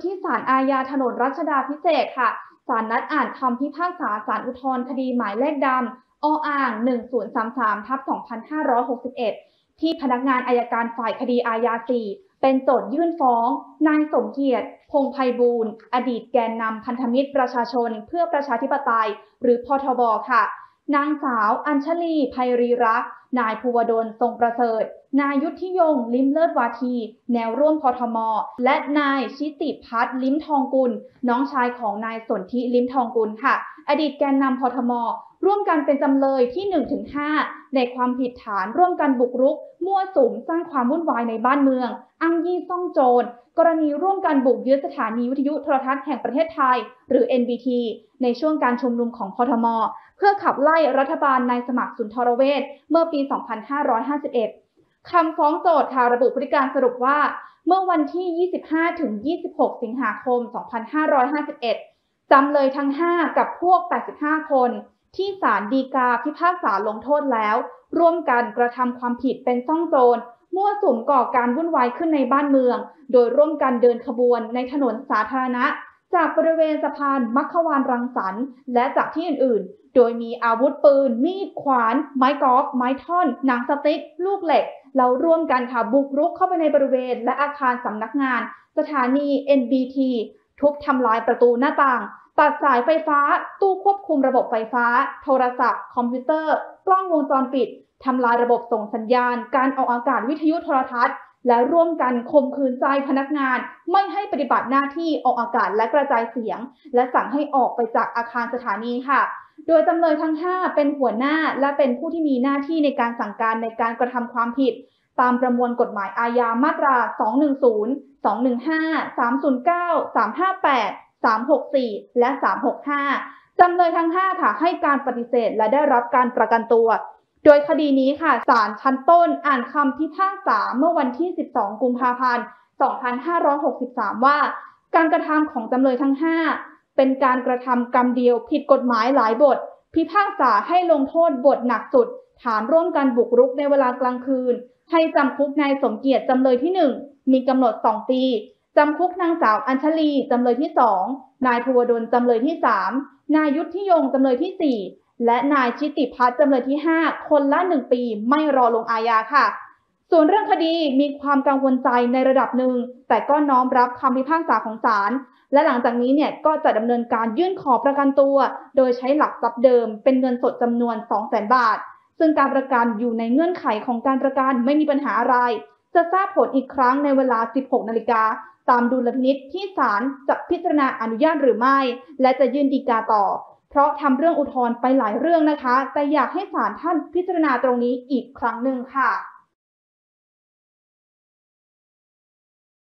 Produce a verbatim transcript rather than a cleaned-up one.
ที่ศาลอาญาถนนรัชดาภิเษกค่ะศาลนัดอ่านคำพิพากษาศาลอุทธรณ์คดีหมายเลขดำออ่างหนึ่งศูนย์สามสามทับสองพันห้าร้อยหกสิบเอ็ดที่พนักงานอัยการฝ่ายคดีอาญาสี่เป็นโจทยื่นฟ้องนายสมเกียรติพงษ์ไพบูลย์อดีตแกนนำพันธมิตรประชาชนเพื่อประชาธิปไตยหรือพทบค่ะนางสาวอัญชลีไพรีรักษ์นายภูวดลทรงประเสริฐนายยุทธิยงลิ้มเลิศวาทีแนวร่วมพทมและนายชิติพัฒน์ลิ้มทองกุลน้องชายของนายสนธิลิ้มทองกุลค่ะอดีตแกนนำพทมร่วมกันเป็นจำเลยที่ หนึ่งถึงห้า ในความผิดฐานร่วมกันบุกรุกมั่วสุมสร้างความวุ่นวายในบ้านเมืองอ้างยี่ซ่องโจรกรณีร่วมกันบุกยึดสถานีวิทยุโทรทัศน์แห่งประเทศไทยหรือ เอ็น บี ที ในช่วงการชุมนุมของพทมเพื่อขับไล่รัฐบาลนายสมัครสุนทรเวชเมื่อปี สองพันห้าร้อยห้าสิบเอ็ด คำฟ้องโจทก์ค่ะระบุพฤติการสรุปว่าเมื่อวันที่ ยี่สิบห้าถึงยี่สิบหก สิงหาคม สองพันห้าร้อยห้าสิบเอ็ด จำเลยทั้ง ห้า กับพวก แปดสิบห้า คนที่ศาลฎีกาพิพากษาลงโทษแล้วร่วมกันกระทำความผิดเป็นซ่องโจรมั่วสุมก่อการวุ่นวายขึ้นในบ้านเมืองโดยร่วมกันเดินขบวนในถนนสาธารณะจากบริเวณสะพานมัคควานรังสรรค์และจากที่อื่นๆโดยมีอาวุธปืนมีดขวานไม้กอล์ฟไม้ท่อนหนังสติ๊กลูกเหล็กเราร่วมกันค่ะบุกรุกเข้าไปในบริเวณและอาคารสำนักงานสถานี เอ็น บี ที ทุบทำลายประตูหน้าต่างตัดสายไฟฟ้าตู้ควบคุมระบบไฟฟ้าโทรศัพท์คอมพิวเตอร์กล้องวงจรปิดทำลายระบบส่งสัญญาณการออกอากาศวิทยุโทรทัศน์และร่วมกันข่มขืนใจพนักงานไม่ให้ปฏิบัติหน้าที่ออกอากาศและกระจายเสียงและสั่งให้ออกไปจากอาคารสถานีค่ะโดยจำเลยทั้งห้าเป็นหัวหน้าและเป็นผู้ที่มีหน้าที่ในการสั่งการในการกระทำความผิดตามประมวลกฎหมายอาญามาตราสองหนึ่งศูนย์ สองหนึ่งห้า สามศูนย์เก้า สามห้าแปด สามหกสี่และสามหกห้าจำเลยทั้งห้าค่ะให้การปฏิเสธและได้รับการประกันตัวโดยคดีนี้ค่ะศาลชั้นต้นอ่านคำพิพากษาเมื่อวันที่สิบสองกุมภาพันธ์สองพันห้าร้อยหกสิบสามว่าการกระทำของจำเลยทั้งห้าเป็นการกระทำกรรมเดียวผิดกฎหมายหลายบทพิพากษาให้ลงโทษบทหนักสุดฐานร่วมกันบุกรุกในเวลากลางคืนให้จำคุกนายสมเกียรติจำเลยที่หนึ่งมีกำหนดสองปีจำคุกนางสาวอัญชลีจำเลยที่สองนายภูวดลจำเลยที่สามนายยุทธิยงจำเลยที่สี่และนายชิติพัฒน์จำเลยที่ห้าคนละหนึ่งปีไม่รอลงอาญาค่ะส่วนเรื่องคดีมีความกังวลใจในระดับหนึ่งแต่ก็น้อมรับคำพิพากษาของศาลและหลังจากนี้เนี่ยก็จะดำเนินการยื่นขอประกันตัวโดยใช้หลักทรัพย์เดิมเป็นเงินสดจำนวน สองแสน บาทซึ่งการประกันอยู่ในเงื่อนไขของการประกันไม่มีปัญหาอะไรจะทราบผลอีกครั้งในเวลา สิบหกนาฬิกาตามดุลพินิจที่ศาลจะพิจารณาอนุญาตหรือไม่และจะยื่นฎีกาต่อเพราะทำเรื่องอุทธรณ์ไปหลายเรื่องนะคะแต่อยากให้ศาลท่านพิจารณาตรงนี้อีกครั้งหนึ่งค่ะ